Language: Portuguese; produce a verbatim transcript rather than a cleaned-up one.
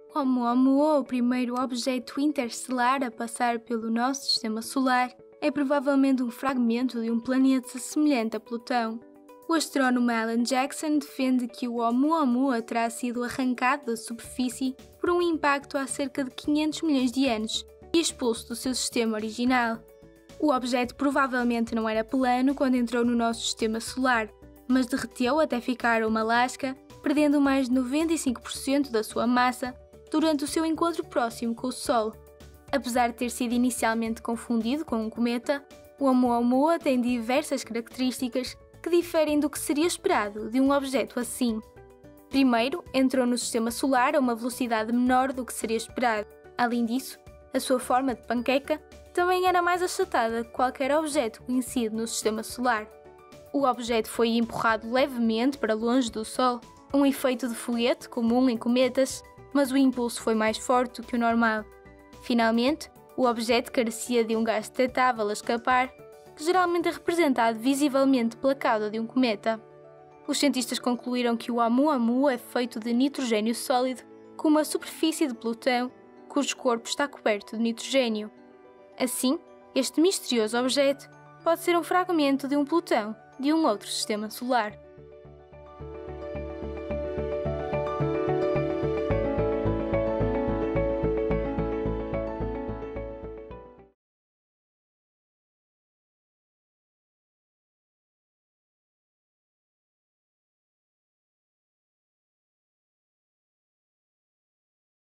Oumuamua, o primeiro objeto interestelar a passar pelo nosso sistema solar, é provavelmente um fragmento de um planeta semelhante a Plutão. O astrónomo Alan Jackson defende que o Oumuamua terá sido arrancado da superfície por um impacto há cerca de quinhentos milhões de anos e expulso do seu sistema original. O objeto provavelmente não era plano quando entrou no nosso sistema solar, mas derreteu até ficar uma lasca, perdendo mais de noventa e cinco por cento da sua massa durante o seu encontro próximo com o Sol. Apesar de ter sido inicialmente confundido com um cometa, o Oumuamua tem diversas características que diferem do que seria esperado de um objeto assim. Primeiro, entrou no sistema solar a uma velocidade menor do que seria esperado. Além disso, a sua forma de panqueca também era mais achatada que qualquer objeto conhecido no sistema solar. O objeto foi empurrado levemente para longe do Sol, um efeito de foguete comum em cometas, mas o impulso foi mais forte do que o normal. Finalmente, o objeto carecia de um gás detectável a escapar, que geralmente é representado visivelmente pela cauda de um cometa. Os cientistas concluíram que o Oumuamua é feito de nitrogênio sólido com uma superfície de Plutão, cujo corpo está coberto de nitrogênio. Assim, este misterioso objeto pode ser um fragmento de um Plutão de um outro sistema solar.